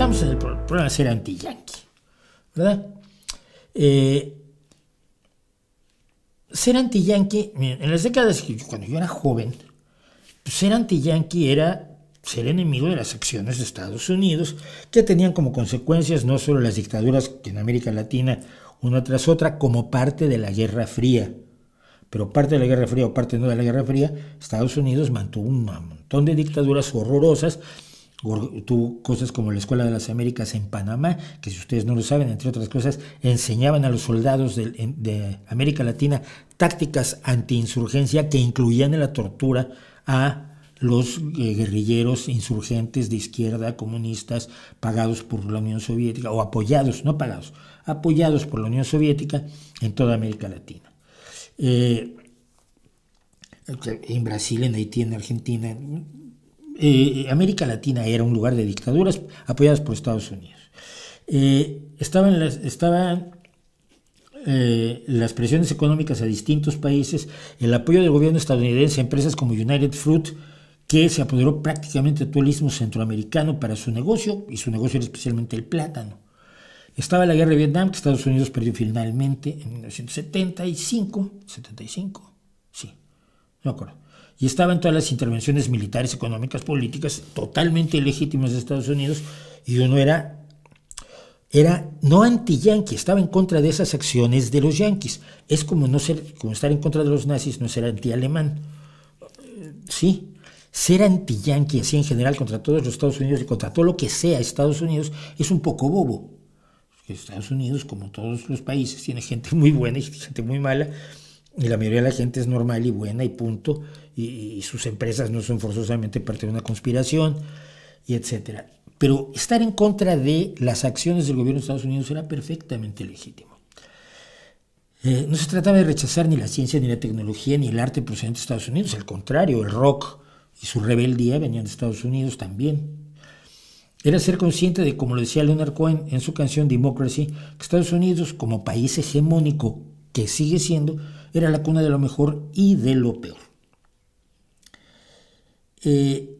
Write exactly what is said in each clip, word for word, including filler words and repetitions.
estamos en el problema de ser anti-yanqui, ¿verdad? Eh, ser anti-yanqui, en las décadas, cuando yo era joven, pues ser anti-yanqui era ser enemigo de las acciones de Estados Unidos, que tenían como consecuencias no solo las dictaduras que en América Latina, una tras otra, como parte de la Guerra Fría. Pero parte de la Guerra Fría o parte no de la Guerra Fría, Estados Unidos mantuvo un montón de dictaduras horrorosas. Tuvo cosas como la Escuela de las Américas en Panamá, que si ustedes no lo saben, entre otras cosas, enseñaban a los soldados de, de América Latina tácticas antiinsurgencia que incluían en la tortura a los eh, guerrilleros insurgentes de izquierda, comunistas, pagados por la Unión Soviética, o apoyados, no pagados, apoyados por la Unión Soviética en toda América Latina. Eh, en Brasil, en Haití, en Argentina... Eh, América Latina era un lugar de dictaduras apoyadas por Estados Unidos. Eh, estaban las, estaban eh, las presiones económicas a distintos países, el apoyo del gobierno estadounidense a empresas como United Fruit, que se apoderó prácticamente de todo el istmo centroamericano para su negocio, y su negocio era especialmente el plátano. Estaba la guerra de Vietnam, que Estados Unidos perdió finalmente en mil novecientos setenta y cinco, setenta y cinco, sí, no me acuerdo. Y estaban todas las intervenciones militares, económicas, políticas, totalmente ilegítimas de Estados Unidos, y uno era, era no anti-yanqui, estaba en contra de esas acciones de los yanquis. Es como, no ser, como estar en contra de los nazis, no ser anti-alemán. Sí, ser anti-yanqui, así en general, contra todos los Estados Unidos y contra todo lo que sea Estados Unidos, es un poco bobo. Estados Unidos, como todos los países, tiene gente muy buena y gente muy mala, y la mayoría de la gente es normal y buena y punto, y, y sus empresas no son forzosamente parte de una conspiración, y etcétera. Pero estar en contra de las acciones del gobierno de Estados Unidos era perfectamente legítimo. Eh, no se trataba de rechazar ni la ciencia, ni la tecnología, ni el arte procedente de Estados Unidos, al contrario, el rock y su rebeldía venían de Estados Unidos también. Era ser consciente de, como lo decía Leonard Cohen en su canción Democracy, que Estados Unidos, como país hegemónico que sigue siendo, era la cuna de lo mejor y de lo peor. Eh,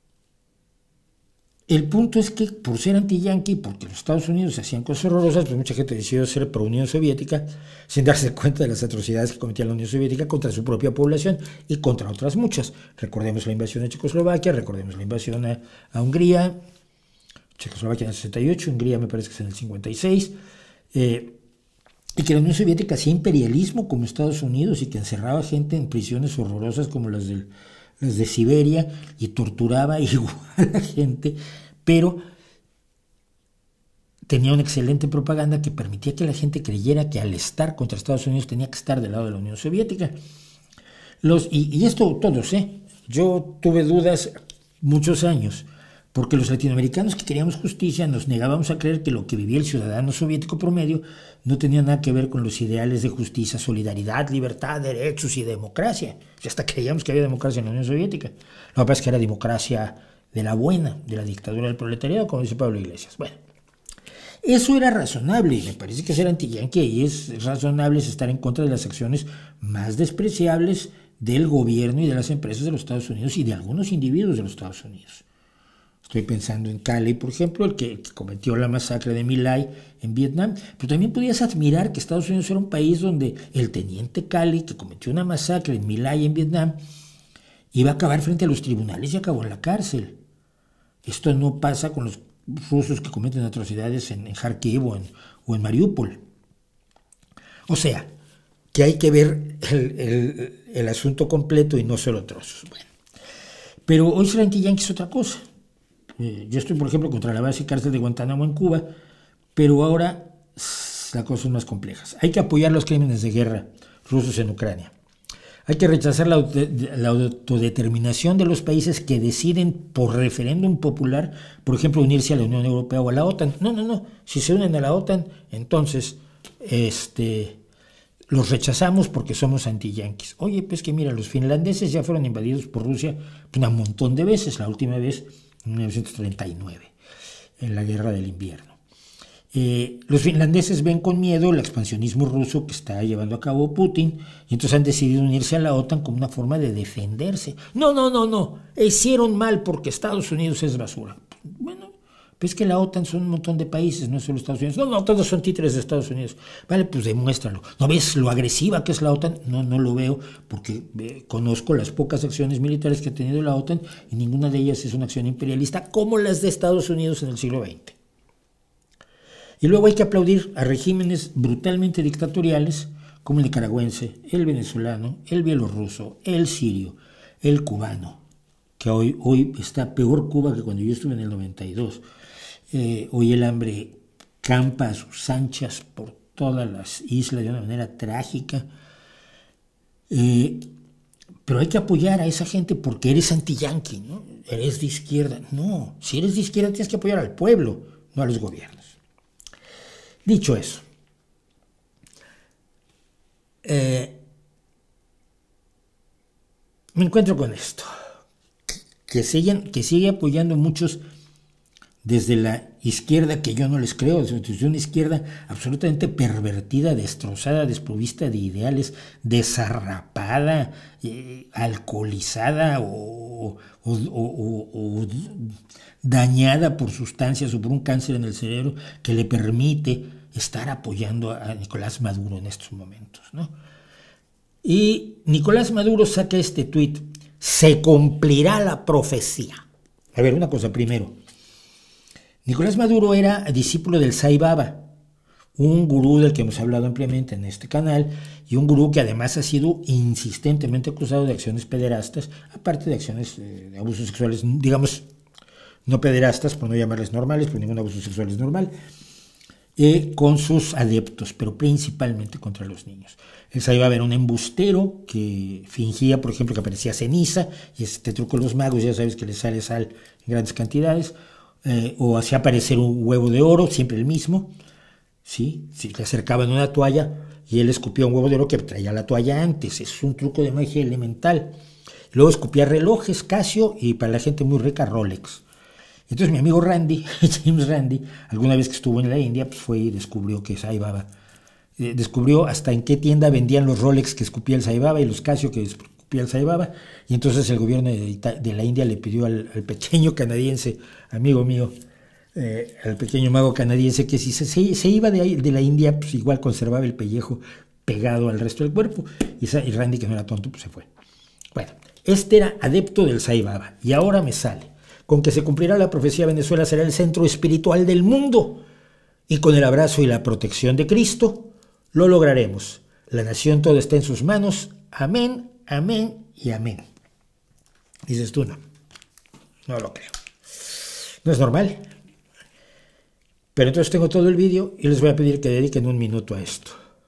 el punto es que por ser anti-yanqui, porque los Estados Unidos hacían cosas horrorosas, pues mucha gente decidió ser pro-Unión Soviética sin darse cuenta de las atrocidades que cometía la Unión Soviética contra su propia población y contra otras muchas. Recordemos la invasión a Checoslovaquia, recordemos la invasión a, a Hungría, Checoslovaquia en el sesenta y ocho, Hungría me parece que es en el cincuenta y seis, eh, y que la Unión Soviética hacía imperialismo como Estados Unidos y que encerraba gente en prisiones horrorosas como las, del, las de Siberia y torturaba igual a la gente, pero tenía una excelente propaganda que permitía que la gente creyera que al estar contra Estados Unidos tenía que estar del lado de la Unión Soviética. Los, y, y esto todos, ¿eh? Yo tuve dudas muchos años, porque los latinoamericanos que queríamos justicia nos negábamos a creer que lo que vivía el ciudadano soviético promedio no tenía nada que ver con los ideales de justicia, solidaridad, libertad, derechos y democracia. Y hasta creíamos que había democracia en la Unión Soviética. Lo que pasa es que era democracia de la buena, de la dictadura del proletariado, como dice Pablo Iglesias. Bueno, eso era razonable, y me parece que ser anti-yanqui y es razonable es estar en contra de las acciones más despreciables del gobierno y de las empresas de los Estados Unidos y de algunos individuos de los Estados Unidos. Estoy pensando en Calley, por ejemplo, el que, el que cometió la masacre de My Lai en Vietnam. Pero también podías admirar que Estados Unidos era un país donde el teniente Calley, que cometió una masacre en My Lai en Vietnam, iba a acabar frente a los tribunales y acabó en la cárcel. Esto no pasa con los rusos que cometen atrocidades en, en Kharkiv o en, o en Mariupol. O sea, que hay que ver el, el, el asunto completo y no solo trozos. Bueno, pero hoy ser anti-yanqui es otra cosa. Yo estoy, por ejemplo, contra la base y cárcel de Guantánamo en Cuba, pero ahora las cosas son más complejas. Hay que apoyar los crímenes de guerra rusos en Ucrania. Hay que rechazar la, la autodeterminación de los países que deciden por referéndum popular, por ejemplo, unirse a la Unión Europea o a la OTAN. No, no, no. Si se unen a la OTAN, entonces este, los rechazamos porque somos anti-yanquis. Oye, pues que mira, los finlandeses ya fueron invadidos por Rusia un montón de veces, la última vez en mil novecientos treinta y nueve, en la Guerra del Invierno. Eh, los finlandeses ven con miedo el expansionismo ruso que está llevando a cabo Putin y entonces han decidido unirse a la OTAN como una forma de defenderse. No, no, no, no, hicieron mal porque Estados Unidos es basura. Bueno, Pues es que la OTAN son un montón de países, no solo Estados Unidos. No, no, todos son títeres de Estados Unidos. Vale, pues demuéstralo. ¿No ves lo agresiva que es la OTAN? No, no lo veo porque eh, conozco las pocas acciones militares que ha tenido la OTAN y ninguna de ellas es una acción imperialista como las de Estados Unidos en el siglo veinte. Y luego hay que aplaudir a regímenes brutalmente dictatoriales como el nicaragüense, el venezolano, el bielorruso, el sirio, el cubano, que hoy, hoy está peor Cuba que cuando yo estuve en el noventa y dos. Eh, hoy el hambre campa a sus anchas por todas las islas de una manera trágica. Eh, pero hay que apoyar a esa gente porque eres anti-yanqui, ¿no? Eres de izquierda. No, si eres de izquierda tienes que apoyar al pueblo, no a los gobiernos. Dicho eso, eh, me encuentro con esto, que, siguen, que sigue apoyando muchos desde la izquierda, que yo no les creo, desde una izquierda absolutamente pervertida, destrozada, desprovista de ideales, desarrapada, eh, alcoholizada o, o, o, o, o dañada por sustancias o por un cáncer en el cerebro que le permite estar apoyando a Nicolás Maduro en estos momentos, ¿no? Y Nicolás Maduro saca este tuit: se cumplirá la profecía. A ver, una cosa primero. Nicolás Maduro era discípulo del Sai Baba, un gurú del que hemos hablado ampliamente en este canal, y un gurú que además ha sido insistentemente acusado de acciones pederastas, aparte de acciones eh, de abusos sexuales, digamos, no pederastas, por no llamarles normales, porque ningún abuso sexual es normal, eh, con sus adeptos, pero principalmente contra los niños. El Sai Baba era un embustero que fingía, por ejemplo, que aparecía ceniza, y este truco de los magos, ya sabes que le sale sal en grandes cantidades, eh, o hacía aparecer un huevo de oro, siempre el mismo, ¿sí? Si le acercaban una toalla y él escupía un huevo de oro que traía la toalla antes, es un truco de magia elemental. Luego escupía relojes Casio y para la gente muy rica Rolex. Entonces mi amigo Randy, James Randi, alguna vez que estuvo en la India, pues fue y descubrió que Sai Baba, eh, descubrió hasta en qué tienda vendían los Rolex que escupía el Sai Baba y los Casio que escupía el Sai Baba, y entonces el gobierno de, de la India le pidió al, al pequeño canadiense, amigo mío, eh, al pequeño mago canadiense, que si se, se, se iba de, ahí, de la India, pues igual conservaba el pellejo pegado al resto del cuerpo, y, y Randy, que no era tonto, pues se fue. Bueno, este era adepto del Sai Baba, y ahora me sale con que se cumplirá la profecía: Venezuela será el centro espiritual del mundo, y con el abrazo y la protección de Cristo lo lograremos. La nación toda está en sus manos. Amén, amén y amén. Dices tú, no, no lo creo. No es normal. Pero entonces tengo todo el vídeo y les voy a pedir que dediquen un minuto a esto.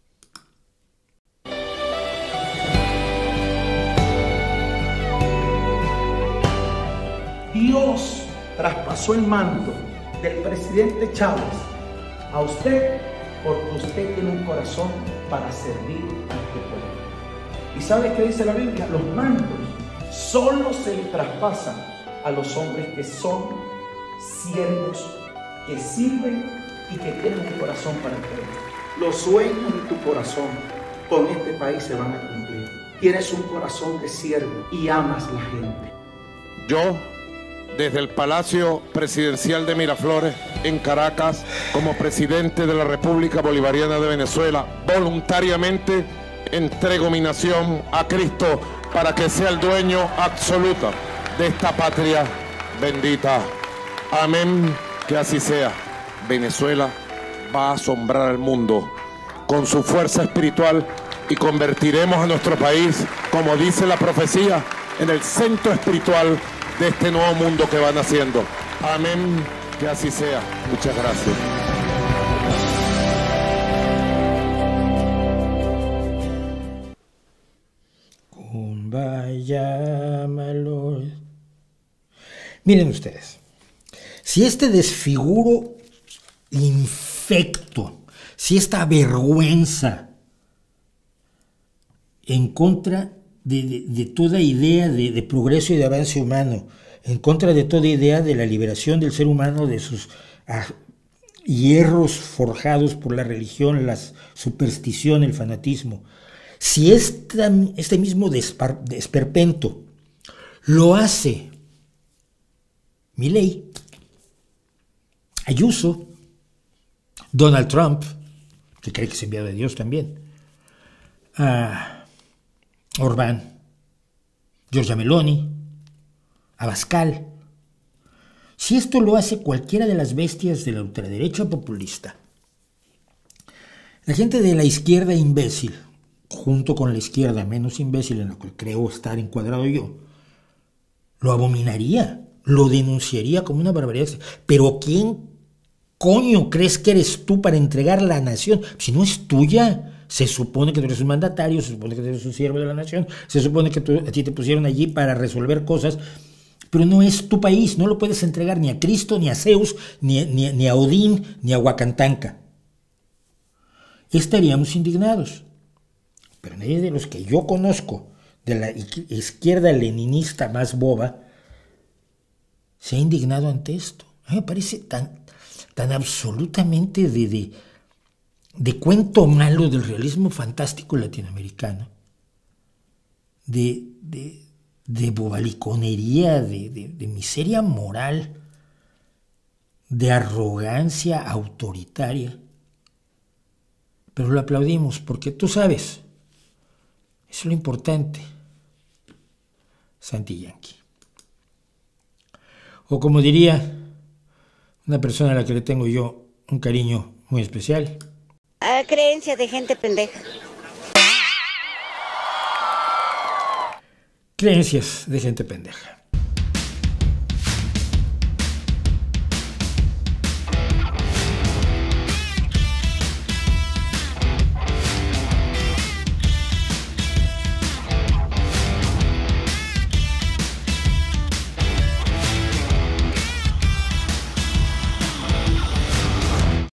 Dios traspasó el manto del presidente Chávez a usted porque usted tiene un corazón para servir a este pueblo. ¿Y sabes qué dice la Biblia? Los mantos solo se le traspasan a los hombres que son siervos, que sirven y que tienen un corazón para el pueblo. Los sueños de tu corazón con este país se van a cumplir. Tienes un corazón de siervo y amas la gente. Yo, desde el Palacio Presidencial de Miraflores, en Caracas, como presidente de la República Bolivariana de Venezuela, voluntariamente entrego mi nación a Cristo para que sea el dueño absoluto de esta patria bendita. Amén, que así sea. Venezuela va a asombrar al mundo con su fuerza espiritual y convertiremos a nuestro país, como dice la profecía, en el centro espiritual de este nuevo mundo que va naciendo. Amén, que así sea. Muchas gracias. Kumbaya, my Lord. Miren ustedes, si este desfiguro infecto, si esta vergüenza en contra de, de, de toda idea de, de progreso y de avance humano, en contra de toda idea de la liberación del ser humano de sus ah, hierros forjados por la religión, la superstición, el fanatismo, si esta, este mismo despar, desperpento lo hace Milei, Ayuso, Donald Trump, que cree que es enviado de Dios también, a Orbán, Giorgia Meloni, Abascal. Si esto lo hace cualquiera de las bestias de la ultraderecha populista, la gente de la izquierda imbécil, junto con la izquierda menos imbécil en la que creo estar encuadrado yo, lo abominaría, lo denunciaría como una barbaridad. Pero ¿quién coño crees que eres tú para entregar la nación? Si no es tuya, se supone que tú eres un mandatario, se supone que tú eres un siervo de la nación, se supone que tú, a ti te pusieron allí para resolver cosas, pero no es tu país, no lo puedes entregar ni a Cristo, ni a Zeus, ni, ni, ni a Odín, ni a Huacantanca. Estaríamos indignados. Pero nadie de los que yo conozco, de la izquierda leninista más boba, se ha indignado ante esto. A mí me parece tan, tan absolutamente de, de, de cuento malo del realismo fantástico latinoamericano, de, de, de bobaliconería, de, de, de miseria moral, de arrogancia autoritaria. Pero lo aplaudimos porque tú sabes, eso es lo importante, Santi Yankee. O como diría una persona a la que le tengo yo un cariño muy especial. A creencia de gente pendeja. Creencias de gente pendeja.